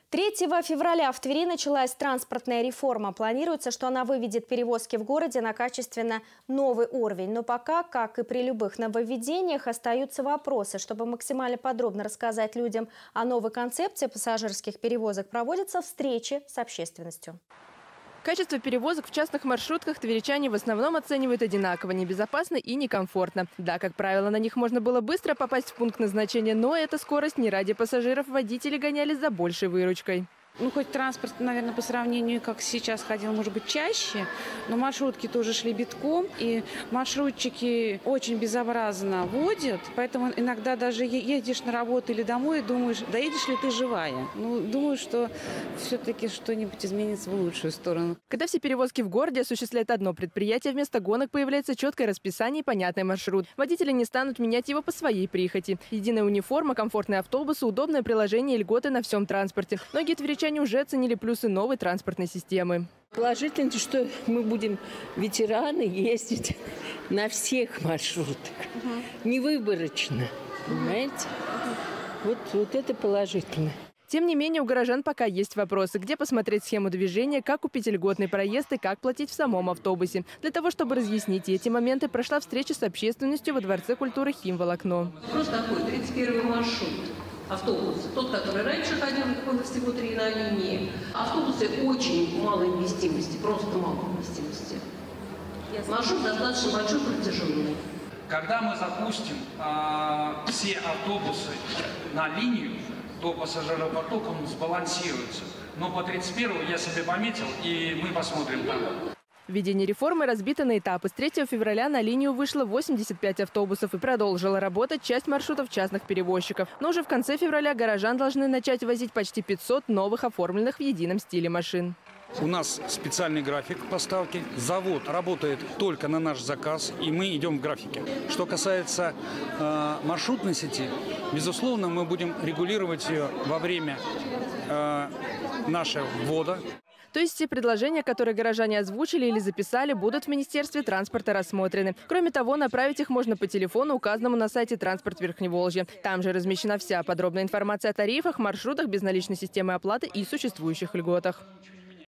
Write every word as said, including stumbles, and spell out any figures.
третьего февраля в Твери началась транспортная реформа. Планируется, что она выведет перевозки в городе на качественно новый уровень. Но пока, как и при любых нововведениях, остаются вопросы. Чтобы максимально подробно рассказать людям о новой концепции пассажирских перевозок, проводятся встречи с общественностью. Качество перевозок в частных маршрутках тверичане в основном оценивают одинаково, небезопасно и некомфортно. Да, как правило, на них можно было быстро попасть в пункт назначения, но эта скорость не ради пассажиров. Водители гонялись за большей выручкой. Ну, хоть транспорт, наверное, по сравнению, как сейчас ходил, может быть, чаще, но маршрутки тоже шли битком, и маршрутчики очень безобразно водят, поэтому иногда даже едешь на работу или домой и думаешь, доедешь ли ты живая. Ну, думаю, что все-таки что-нибудь изменится в лучшую сторону. Когда все перевозки в городе осуществляет одно предприятие, вместо гонок появляется четкое расписание и понятный маршрут. Водители не станут менять его по своей прихоти. Единая униформа, комфортные автобусы, удобное приложение и льготы на всем транспорте. Многие тверичане уже оценили плюсы новой транспортной системы. Положительно, что мы будем ветераны ездить на всех маршрутах, угу. невыборочно, понимаете? Вот, вот это положительно. Тем не менее, у горожан пока есть вопросы, где посмотреть схему движения, как купить льготный проезд и как платить в самом автобусе. Для того, чтобы разъяснить эти моменты, прошла встреча с общественностью во Дворце культуры «Химволокно». Вопрос такой, тридцать первый маршрут. Автобус, тот, который раньше ходил, их всего три на линии. Автобусы очень малой вместимости, просто малой вместимости. Маршрут достаточно большой, протяженный. Когда мы запустим э, все автобусы на линию, то пассажиропоток он сбалансируется. Но по тридцать первому я себе пометил, и мы посмотрим там. Введение реформы разбито на этапы. С третьего февраля на линию вышло восемьдесят пять автобусов и продолжила работать часть маршрутов частных перевозчиков. Но уже в конце февраля горожан должны начать возить почти пятьсот новых оформленных в едином стиле машин. У нас специальный график поставки. Завод работает только на наш заказ, и мы идем в графике. Что касается э, маршрутной сети, безусловно, мы будем регулировать ее во время э, нашего ввода. То есть все предложения, которые горожане озвучили или записали, будут в Министерстве транспорта рассмотрены. Кроме того, направить их можно по телефону, указанному на сайте «Транспорт Верхневолжья». Там же размещена вся подробная информация о тарифах, маршрутах, безналичной системы оплаты и существующих льготах.